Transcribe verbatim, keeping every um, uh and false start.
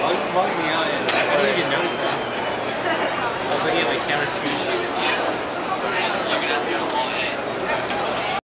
I was just logging me out and I didn't even notice that. I was looking at my camera screen sheet.